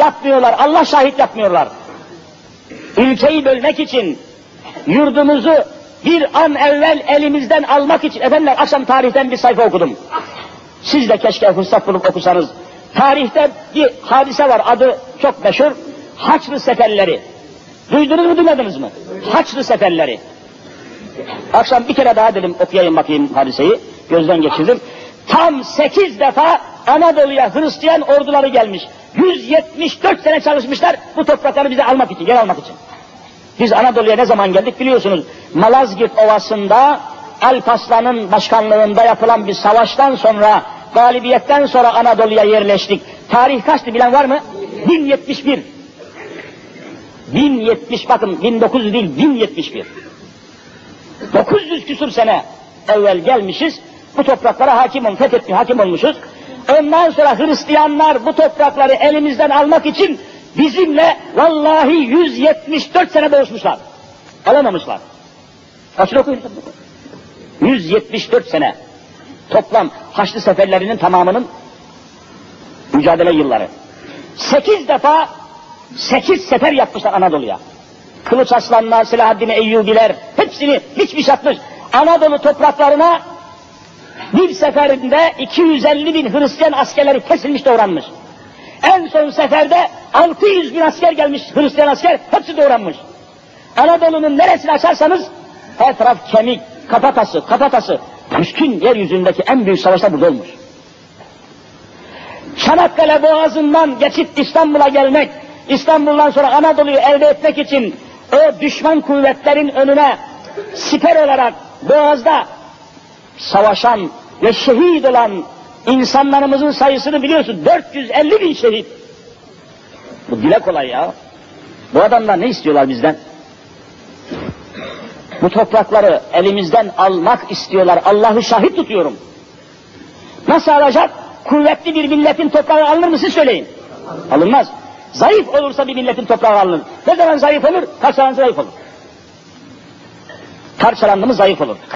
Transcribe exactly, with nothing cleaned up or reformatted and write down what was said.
yapmıyorlar, Allah şahit yapmıyorlar. Ülkeyi bölmek için, yurdumuzu bir an evvel elimizden almak için, efendiler akşam tarihten bir sayfa okudum. Siz de keşke fırsat bulup okusanız. Tarihte bir hadise var, adı çok meşhur, Haçlı Seferleri. Duydunuz mu, duymadınız mı? Haçlı Seferleri. Akşam bir kere daha dedim okuyayım bakayım hadiseyi, gözden geçirdim. Tam sekiz defa Anadolu'ya Hristiyan orduları gelmiş. yüz yetmiş dört sene çalışmışlar bu toprakları bize almak için, geri almak için. Biz Anadolu'ya ne zaman geldik biliyorsunuz. Malazgirt Ovası'nda Alparslan'ın başkanlığında yapılan bir savaştan sonra, galibiyetten sonra Anadolu'ya yerleştik. Tarih kaçtı bilen var mı? bin yetmiş bir. bin yetmiş, bakın bin dokuz yüz değil, bin yetmiş bir. dokuz yüz küsur sene evvel gelmişiz, bu topraklara hakim olmuş, fethetmiş, hakim olmuşuz. Ondan sonra Hristiyanlar bu toprakları elimizden almak için bizimle vallahi yüz yetmiş dört sene boğuşmuşlar. Alamamışlar. Kaçını okuyun? yüz yetmiş dört sene. Toplam Haçlı Seferlerinin tamamının mücadele yılları. Sekiz defa, sekiz sefer yapmışlar Anadolu'ya. Kılıç Aslanlar, Selahaddin Eyyubiler, hepsini biçmiş atmış. Anadolu topraklarına bir seferinde iki yüz elli bin Hristiyan askerleri kesilmiş, doğranmış. En son seferde altı yüz bin asker gelmiş, Hristiyan asker, hepsi doğranmış. Anadolu'nun neresini açarsanız her taraf kemik, kafatası, kafatası. Bütün yeryüzündeki en büyük savaşlar burada olmuş. Çanakkale Boğazı'ndan geçip İstanbul'a gelmek, İstanbul'dan sonra Anadolu'yu elde etmek için o düşman kuvvetlerin önüne siper olarak Boğaz'da savaşan ve şehit olan insanlarımızın sayısını biliyorsun, dört yüz elli bin şehit. Bu dile kolay ya. Bu adamlar ne istiyorlar bizden? Bu toprakları elimizden almak istiyorlar. Allah'ı şahit tutuyorum. Nasıl alacak? Kuvvetli bir milletin toprağı alınır mı siz söyleyin? Alınmaz. Zayıf olursa bir milletin toprağı alınır. Ne zaman zayıf olur? Parçalandı zayıf olur. Parçalandı mı zayıf olur.